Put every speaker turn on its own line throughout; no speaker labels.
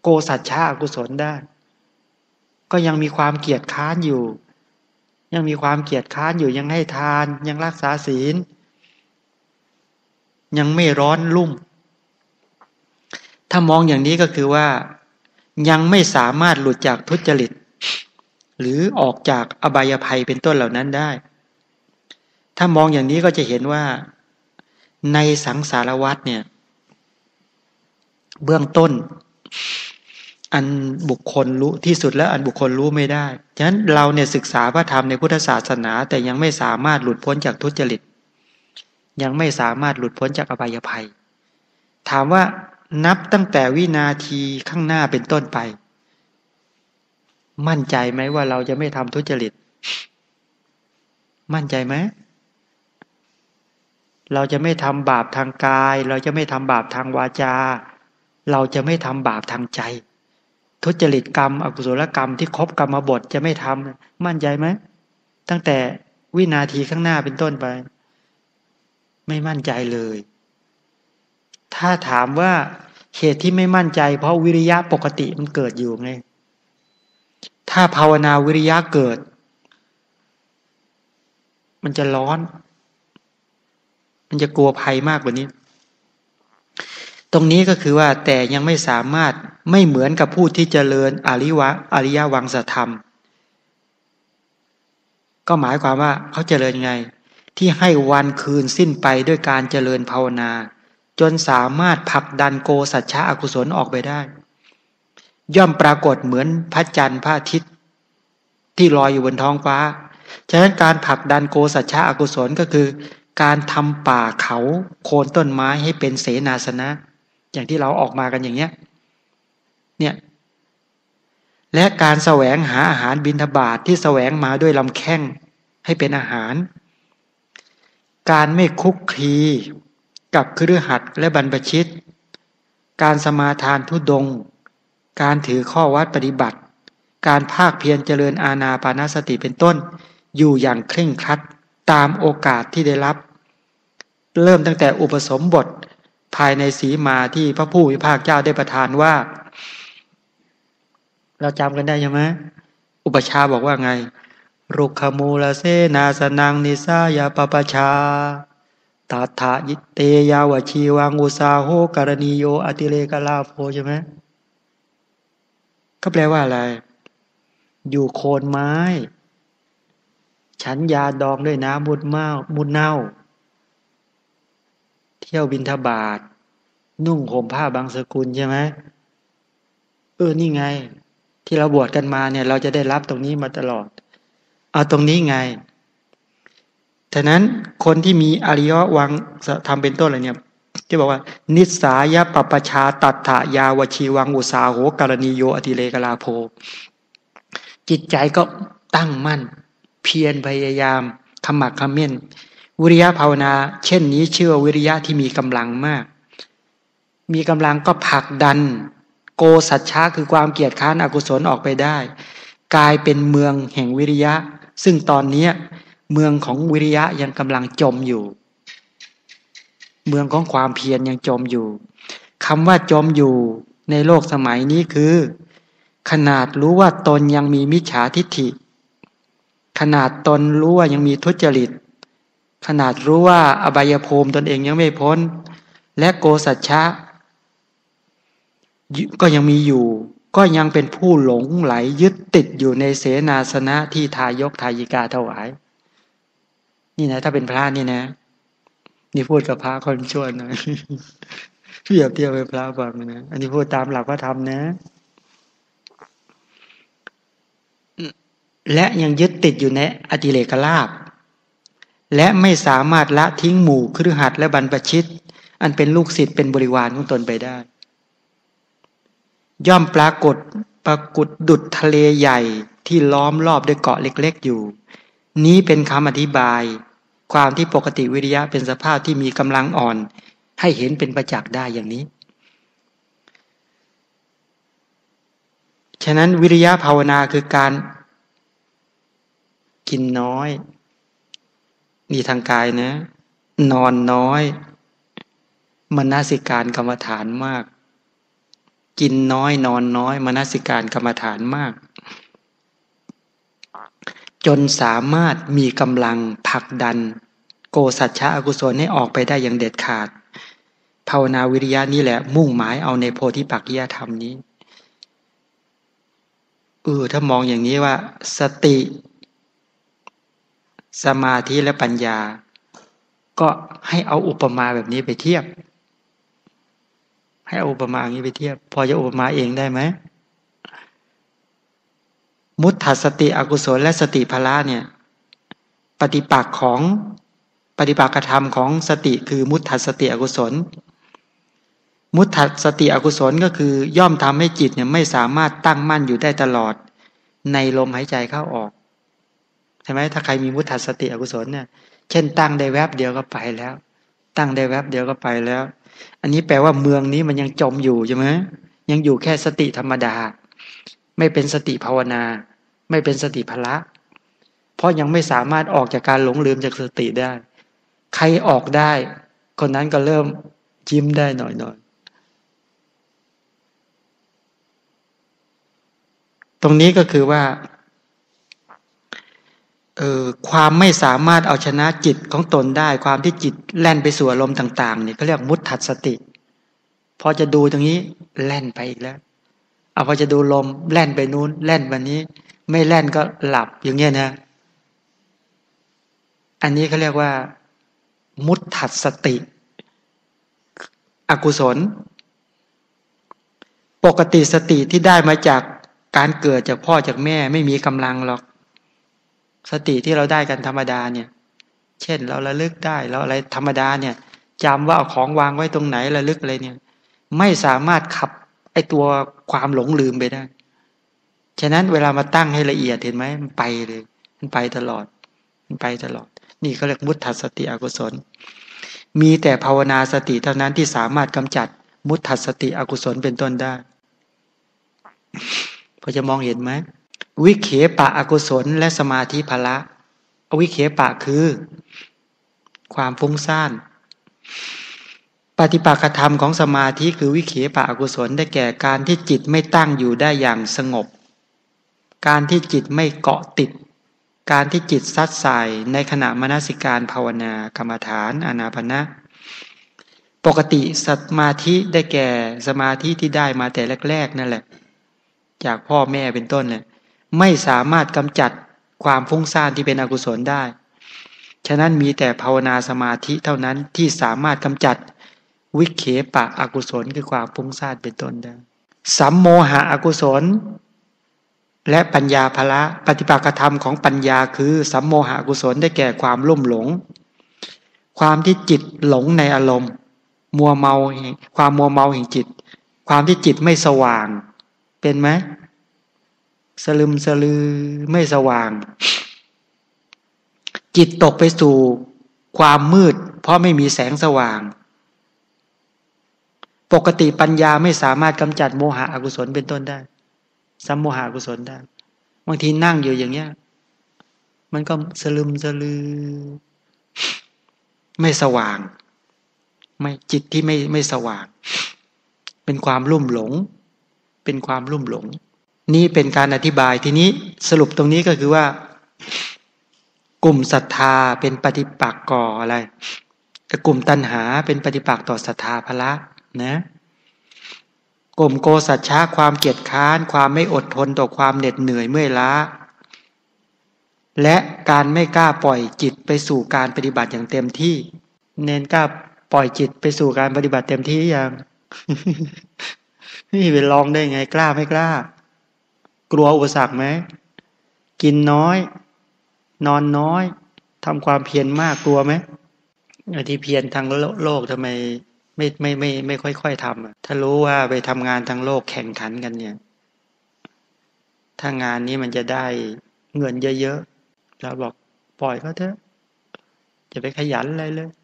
โกสัจฉะอกุศลได้ก็ยังมีความเกียจค้านอยู่ยังมีความเกียจค้านอยู่ยังให้ทานยังรักษาศีลยังไม่ร้อนรุ่มถ้ามองอย่างนี้ก็คือว่ายังไม่สามารถหลุดจากทุจริตหรือออกจากอบายภัยเป็นต้นเหล่านั้นได้ถ้ามองอย่างนี้ก็จะเห็นว่าในสังสารวัฏเนี่ยเบื้องต้นอันบุคคลรู้ที่สุดและอันบุคคลรู้ไม่ได้ฉะนั้นเราเนี่ยศึกษาพระธรรมในพุทธศาสนาแต่ยังไม่สามารถหลุดพ้นจากทุจริตยังไม่สามารถหลุดพ้นจากอบายภัยถามว่านับตั้งแต่วินาทีข้างหน้าเป็นต้นไปมั่นใจไหมว่าเราจะไม่ทำทุจริตมั่นใจไหมเราจะไม่ทำบาปทางกายเราจะไม่ทำบาปทางวาจาเราจะไม่ทำบาปทางใจทุจริตกรรมอกุศลกรรมที่ครบกรรมบทจะไม่ทำมั่นใจไหมตั้งแต่วินาทีข้างหน้าเป็นต้นไปไม่มั่นใจเลยถ้าถามว่าเหตุที่ไม่มั่นใจเพราะวิริยะปกติมันเกิดอยู่ไงถ้าภาวนาวิริยะเกิดมันจะร้อนมันจะกลัวภัยมากกว่านี้ตรงนี้ก็คือว่าแต่ยังไม่สามารถไม่เหมือนกับผู้ที่เจริญอริยวังสธรรมก็หมายความว่าเขาเจริญไงที่ให้วันคืนสิ้นไปด้วยการเจริญภาวนาจนสามารถผลักดันโกสัจฉะอกุศลออกไปได้ย่อมปรากฏเหมือนพระจันทร์พระอาทิตย์ที่ลอยอยู่บนท้องฟ้าฉะนั้นการผลักดันโกสัจฉะอกุศลก็คือการทำป่าเขาโคนต้นไม้ให้เป็นเสนาสนะอย่างที่เราออกมากันอย่างเนี้ยเนี่ยและการแสวงหาอาหารบิณฑบาตที่แสวงมาด้วยลำแข้งให้เป็นอาหารการไม่คุกคีกับคฤหัสถ์และบรรพชิตการสมาทานธุดงค์การถือข้อวัดปฏิบัติการภาคเพียรเจริญอานาปานสติเป็นต้นอยู่อย่างเคร่งครัดตามโอกาสที่ได้รับเริ่มตั้งแต่อุปสมบทภายในสีมาที่พระผู้มีพระภาคเจ้าได้ประทานว่าเราจำกันได้ใช่ไหมอุปชาบอกว่าไงรุกขมูลเสนาสนังนิสายาปปชาตถายิเตยาวชีวังอุสาโหกรณีโยอติเลกลาโภใช่ไหมก็แปลว่าอะไรอยู่โคนไม้ฉันยาดองด้วยน้ำมุดเน่าเที่ยวบิณฑบาตนุ่งห่มผ้าบางสกุลใช่ไหมนี่ไงที่เราบวชกันมาเนี่ยเราจะได้รับตรงนี้มาตลอดเอาตรงนี้ไงฉะนั้นคนที่มีอริยวังทำเป็นต้นอะไรเนี่ยที่บอกว่านิสสายปปชาตัฏฐายาวชีวังอุสาโหกรณีโยอติเลกลาโภจิตใจก็ตั้งมั่นเพียรพยายามขมักเขม้นวิริยะภาวนาเช่นนี้ชื่อว่าวิริยะที่มีกำลังมากมีกำลังก็ผลักดันโกสัจฉะคือความเกียจค้านอกุศลออกไปได้กลายเป็นเมืองแห่งวิริยะซึ่งตอนนี้เมืองของวิริยะยังกำลังจมอยู่เมืองของความเพียรยังจมอยู่คำว่าจมอยู่ในโลกสมัยนี้คือขนาดรู้ว่าตนยังมีมิจฉาทิฏฐิขนาดตนรู้ว่ายังมีทุจริตขนาดรู้ว่าอบายภูมิตนเองยังไม่พ้นและโกสัจฉะก็ยังมีอยู่ก็ยังเป็นผู้หลงไหลยึดติดอยู่ในเสนาสนะที่ทายกทายิกาถวายนี่นะถ้าเป็นพระนี่นะนี่พูดกับพระคนชั่วหน่อยเปรียบเทียบกับพระฟังนะอันนี้พูดตามหลักพระธรรมนะและยังยึดติดอยู่ในอติเรกลาภและไม่สามารถละทิ้งหมู่คฤหัสถ์และบรรพชิตอันเป็นลูกศิษย์เป็นบริวารของตนไปได้ย่อมปรากฏดุจทะเลใหญ่ที่ล้อมรอบด้วยเกาะเล็กๆอยู่นี้เป็นคำอธิบายความที่ปกติวิริยะเป็นสภาพที่มีกำลังอ่อนให้เห็นเป็นประจักษ์ได้อย่างนี้ฉะนั้นวิริยะภาวนาคือการกินน้อยมีทางกายนะนอนน้อยมนสิการกรรมฐานมากกินน้อยนอนน้อยมนสิการกรรมฐานมากจนสามารถมีกำลังผลักดันโกสัจฉะอกุศลให้ออกไปได้อย่างเด็ดขาดภาวนาวิริยะนี่แหละมุ่งหมายเอาในโพธิปักขิยธรรมนี้ถ้ามองอย่างนี้ว่าสติสมาธิและปัญญาก็ให้เอาอุปมาแบบนี้ไปเทียบให้เอาอุปมาอย่างนี้ไปเทียบพอจะอุปมาเองได้ไหมมุตถัสสติอกุศลและสติพละเนี่ยปฏิปักษ์ของปฏิปักษธรรมของสติคือมุตถัสสติอกุศลมุตถัสสติอกุศลก็คือย่อมทำให้จิตเนี่ยไม่สามารถตั้งมั่นอยู่ได้ตลอดในลมหายใจเข้าออกใช่ไหมถ้าใครมีมุตถัสสติอกุศลเนี่ยเช่นตั้งได้แวบเดียวก็ไปแล้วตั้งได้แวบเดียวก็ไปแล้วอันนี้แปลว่าเมืองนี้มันยังจมอยู่ใช่ไหมยังอยู่แค่สติธรรมดาไม่เป็นสติภาวนาไม่เป็นสติพละเพราะยังไม่สามารถออกจากการหลงลืมจากสติได้ใครออกได้คนนั้นก็เริ่มยิ้มได้หน่อยๆตรงนี้ก็คือว่าความไม่สามารถเอาชนะจิตของตนได้ความที่จิตแล่นไปสู่อารมณ์ต่างๆเนี่ยเขาเรียกมุตถัสสติพอจะดูตรงนี้แล่นไปอีกแล้วพอจะดูลมแล่นไปนู้นแล่นไปนี้ไม่แล่นก็หลับอย่างเงี้ยนะอันนี้เขาเรียกว่ามุตถัสสติอกุศลปกติสติที่ได้มาจากการเกิดจากพ่อจากแม่ไม่มีกำลังหรอกสติที่เราได้กันธรรมดาเนี่ยเช่นเราระลึกได้เราอะไรธรรมดาเนี่ยจำว่าเอาของวางไว้ตรงไหนระลึกอะไรเนี่ยไม่สามารถขับไอตัวความหลงลืมไปได้ฉะนั้นเวลามาตั้งให้ละเอียดเห็นไหมมันไปเลยมันไปตลอดมันไปตลอดนี่เขาเรียกมุตถัสสติอกุศลมีแต่ภาวนาสติเท่านั้นที่สามารถกำจัดมุตถัสสติอกุศลเป็นต้นได้พอจะมองเห็นไหมวิเขปะอกุศลและสมาธิพละวิเขปะคือความฟุ้งซ่านปฏิปักษธรรมของสมาธิคือวิเขปะอกุศลได้แก่การที่จิตไม่ตั้งอยู่ได้อย่างสงบการที่จิตไม่เกาะติดการที่จิตซัดสายในขณะมนสิการภาวนากรรมฐานอานาปนะปกติสมาธิได้แก่สมาธิที่ได้มาแต่แรกๆนั่นแหละจากพ่อแม่เป็นต้นเนี่ยไม่สามารถกำจัดความฟุ้งซ่านที่เป็นอกุศลได้ฉะนั้นมีแต่ภาวนาสมาธิเท่านั้นที่สามารถกำจัดวิเขปะอกุศลคือความฟุ้งซ่านเป็นต้นได้สัมโมหะอกุศลและปัญญาภละปฏิปักษธรรมของปัญญาคือสัมโมหะอกุศลได้แก่ความลุ่มหลงความที่จิตหลงในอารมณ์มัวเมาความมัวเมาแห่งจิตความที่จิตไม่สว่างเป็นไหมสลึมสลือไม่สว่างจิตตกไปสู่ความมืดเพราะไม่มีแสงสว่างปกติปัญญาไม่สามารถกำจัดโมหะอกุศลเป็นต้นได้สัมโมหะอกุศลได้บางทีนั่งอยู่อย่างเงี้ยมันก็สลึมสลือไม่สว่างไม่จิตที่ไม่สว่างเป็นความลุ่มหลงเป็นความลุ่มหลงนี่เป็นการอธิบายทีนี้สรุปตรงนี้ก็คือว่ากลุ่มศรัทธาเป็นปฏิปักษ์ก่ออะไรกลุ่มตัณหาเป็นปฏิปักษ์ต่อศรัทธาภละนะกลุ่มโกสัจฉะความเกียจค้านความไม่อดทนต่อความเหน็ดเหนื่อยเมื่อยล้าและการไม่กล้าปล่อยจิตไปสู่การปฏิบัติอย่างเต็มที่เน้นกล้าปล่อยจิตไปสู่การปฏิบัติเต็มที่อย่าง นี่ไปลองได้ไงกล้าไม่กล้ากลัวอุปสรรคไหมกินน้อยนอนน้อยทำความเพียรมากกลัวไหมที่เพียรทางโลกทำไมไม่ค่อยทำถ้ารู้ว่าไปทำงานทางโลกแข่งขันกันเนี่ยถ้างานนี้มันจะได้เงินเยอะๆเราบอกปล่อยเขาเถอะจะไปขยันอะไรเลย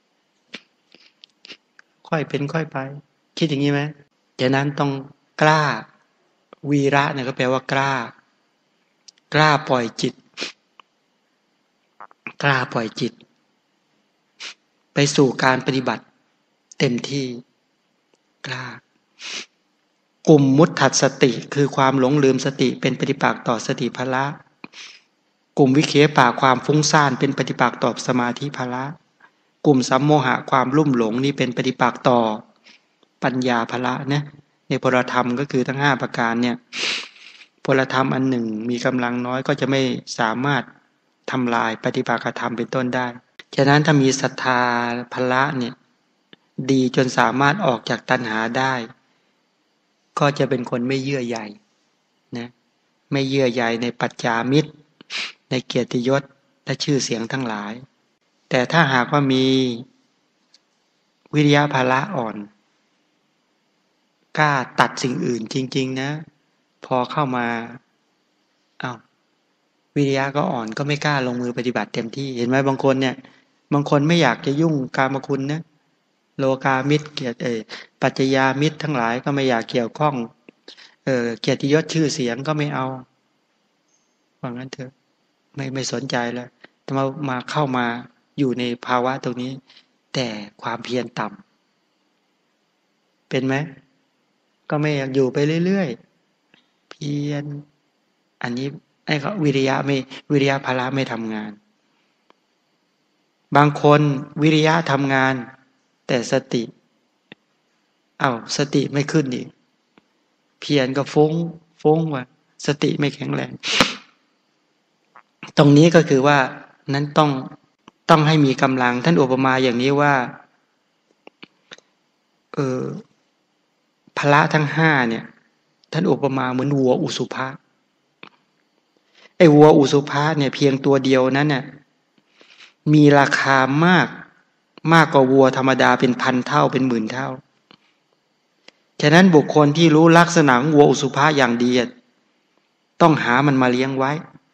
ค่อยเป็นค่อยไปคิดอย่างนี้ไหมฉะนั้นต้องกล้าวีระเนี่ยก็แปลว่ากล้ากล้าปล่อยจิตกล้าปล่อยจิตไปสู่การปฏิบัติเต็มที่กล้ากลุ่มมุตถัสสติคือความหลงลืมสติเป็นปฏิปักษ์ต่อสติภละกลุ่มวิเคปะความฟุ้งซ่านเป็นปฏิปักษ์ต่อสมาธิภละกลุ่มสัมโมหะความลุ่มหลงนี่เป็นปฏิปักษ์ต่อปัญญาภละนะในพลธรรมก็คือทั้ง5ประการเนี่ยพลธรรมอันหนึ่งมีกำลังน้อยก็จะไม่สามารถทำลายปฏิปักษธรรมเป็นต้นได้ฉะนั้นถ้ามีศรัทธาภละเนี่ยดีจนสามารถออกจากตัณหาได้ก็จะเป็นคนไม่เยื่อใยนะไม่เยื่อใยในปัจจามิตรในเกียรติยศและชื่อเสียงทั้งหลายแต่ถ้าหากว่ามีวิริยะภละอ่อนกล้าตัดสิ่งอื่นจริงๆนะพอเข้ามาวิริยะก็อ่อนก็ไม่กล้าลงมือปฏิบัติเต็มที่เห็นไหมบางคนเนี่ยบางคนไม่อยากจะยุ่งกามคุณนะโลกามิตรเกียรติปัจจยามิตรทั้งหลายก็ไม่อยากเกี่ยวข้องเกียรติยศชื่อเสียงก็ไม่เอาว่างั้นเถอะไม่สนใจแล้วแต่มาเข้ามาอยู่ในภาวะตรงนี้แต่ความเพียรต่ำเป็นไหมก็ไม่อยากอยู่ไปเรื่อยๆเพียรอันนี้ไอ้เขาวิริยะภละไม่ทำงานบางคนวิริยะทำงานแต่สติสติไม่ขึ้นอีกเพียรก็ฟุ้งว่าสติไม่แข็งแรงตรงนี้ก็คือว่านั้นต้องให้มีกำลังท่านอุปมาอย่างนี้ว่าพละทั้ง5เนี่ยท่านอุปมาเหมือนวัวอุสุภะไอ้วัวอุสุภะเนี่ยเพียงตัวเดียวนั้นเนี่ยมีราคามากกว่าวัวธรรมดาเป็นพันเท่าเป็นหมื่นเท่าฉะนั้นบุคคลที่รู้ลักษณะของวัวอุสุภะอย่างดีต้องหามันมาเลี้ยงไว้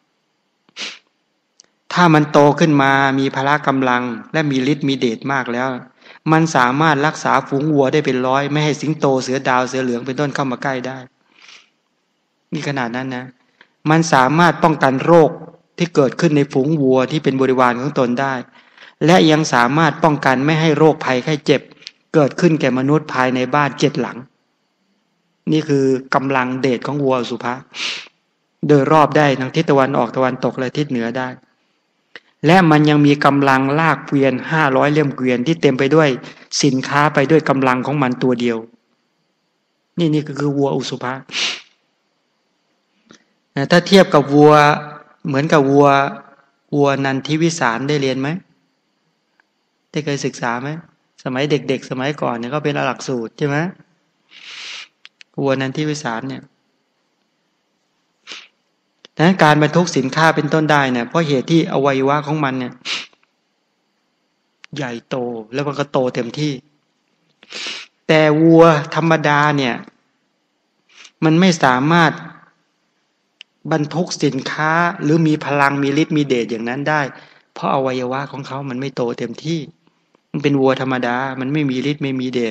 ถ้ามันโตขึ้นมามีพละกำลังและมีฤทธิ์มีเดชมากแล้วมันสามารถรักษาฝูงวัวได้เป็นร้อยไม่ให้สิงโตเสือดาวเสือเหลืองเป็นต้นเข้ามาใกล้ได้มีขนาดนั้นนะมันสามารถป้องกันโรคที่เกิดขึ้นในฝูงวัวที่เป็นบริวารของตนได้และยังสามารถป้องกันไม่ให้โรคภัยไข้เจ็บเกิดขึ้นแก่มนุษย์ภายในบ้าน7หลังนี่คือกำลังเดชของวัวสุภะโดยรอบได้ทั้งทิศตะวันออกตะวันตกและทิศเหนือได้และมันยังมีกำลังลากเกวียน500เล่มเกวียนที่เต็มไปด้วยสินค้าไปด้วยกำลังของมันตัวเดียวนี่ก็คือวัวอุสุภะถ้าเทียบกับวัวเหมือนกับวัวนันทิวิสารได้เรียนไหมได้เคยศึกษาไหมสมัยเด็กๆสมัยก่อนเนี่ยก็เป็นหลักสูตรใช่ไหมวัวนันทิวิสารเนี่ยดังนั้นการบรรทุกสินค้าเป็นต้นได้เนี่ยเพราะเหตุที่อวัยวะของมันเนี่ยใหญ่โตแล้วมันก็โตเต็มที่แต่วัวธรรมดาเนี่ยมันไม่สามารถบรรทุกสินค้าหรือมีพลังมีฤทธิ์มีเดชอย่างนั้นได้เพราะอวัยวะของเขามันไม่โตเต็มที่มันเป็นวัวธรรมดามันไม่มีฤทธิ์ไม่มีเดช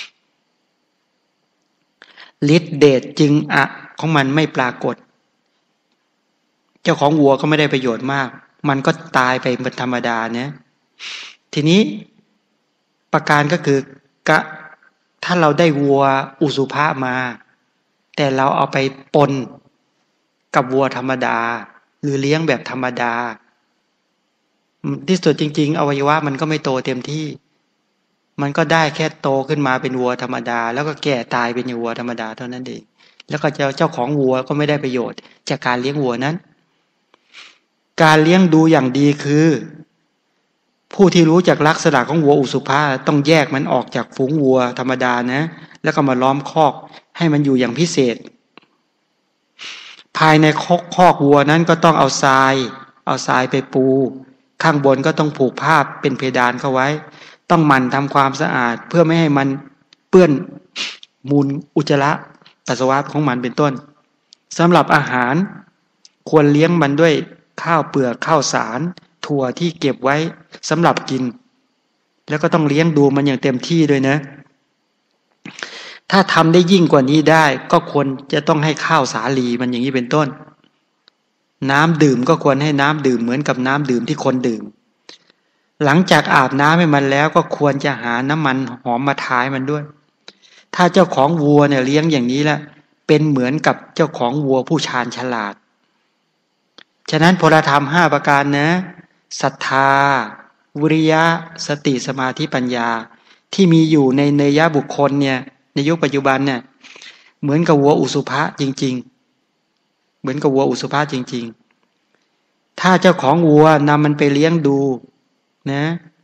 ฤทธิ์เดชจึงของมันไม่ปรากฏเจ้าของวัวก็ไม่ได้ประโยชน์มากมันก็ตายไปเป็นธรรมดาเนี่ยทีนี้ประการก็คือถ้าเราได้วัวอุสุภะมาแต่เราเอาไปปนกับวัวธรรมดาหรือเลี้ยงแบบธรรมดาที่สุดจริงๆอวัยวะมันก็ไม่โตเต็มที่มันก็ได้แค่โตขึ้นมาเป็นวัวธรรมดาแล้วก็แก่ตายเป็นวัวธรรมดาเท่านั้นเองแล้วก็เจ้าของวัวก็ไม่ได้ประโยชน์จากการเลี้ยงวัวนั้นการเลี้ยงดูอย่างดีคือผู้ที่รู้จักลักษณะของวัวอุสุภะต้องแยกมันออกจากฝูงวัวธรรมดานะแล้วก็มาล้อมคอกให้มันอยู่อย่างพิเศษภายในคอกวัวนั้นก็ต้องเอาทรายไปปูข้างบนก็ต้องผูกผ้าเป็นเพดานเข้าไว้ต้องหมั่นทำความสะอาดเพื่อไม่ให้มันเปื้อนมูลอุจจาระปัสสาวะของมันเป็นต้นสำหรับอาหารควรเลี้ยงมันด้วยข้าวเปลือกข้าวสารถั่วที่เก็บไว้สำหรับกินแล้วก็ต้องเลี้ยงดูมันอย่างเต็มที่ด้วยนะถ้าทำได้ยิ่งกว่านี้ได้ก็ควรจะต้องให้ข้าวสาลีมันอย่างนี้เป็นต้นน้ำดื่มก็ควรให้น้ำดื่มเหมือนกับน้ำดื่มที่คนดื่มหลังจากอาบน้ำให้มันแล้วก็ควรจะหาน้ำมันหอมมาทาให้มันด้วยถ้าเจ้าของวัวเนี่ยเลี้ยงอย่างนี้แหละเป็นเหมือนกับเจ้าของวัวผู้ชาญฉลาดฉะนั้นพลธรรม5ประการนะศรัทธาวิริยะสติสมาธิปัญญาที่มีอยู่ในเนยบุคคลเนี่ยในยุคปัจจุบันเนี่ยเหมือนกับวัวอุสุภะจริงๆเหมือนกับวัวอุสุภะจริงๆถ้าเจ้าของวัวนำมันไปเลี้ยงดูนะ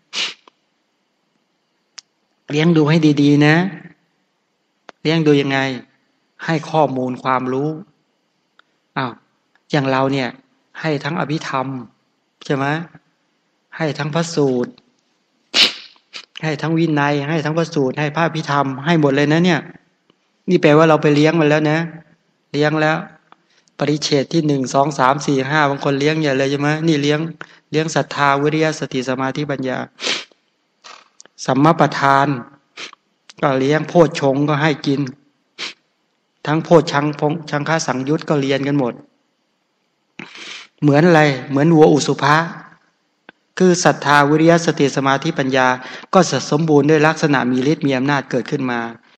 เลี้ยงดูให้ดีๆนะเลี้ยงดูยังไงให้ข้อมูลความรู้อ้าวอย่างเราเนี่ยให้ทั้งอภิธรรมใช่ไหมให้ทั้งพระสูตรให้ทั้งวินัยให้ทั้งพระสูตรให้พระอภิธรรมให้หมดเลยนะเนี่ยนี่แปลว่าเราไปเลี้ยงมันแล้วนะเลี้ยงแล้วปริเฉดที่1 2 3 4 5บางคนเลี้ยงใหญ่เลยใช่ไหมนี่เลี้ยงศรัทธาวิริยะสติสมาธิปัญญาสัมมาประธานก็เลี้ยงโพชฌงค์ก็ให้กินทั้งโพชชังฆสังยุตก็เรียนกันหมดเหมือนอะไรเหมือนวัวอุสุภะคือศรัทธาวิริยะสติสมาธิปัญญาก็สมบูรณ์ด้วยลักษณะมีฤทธิ์มีอำนาจเกิดขึ้นมา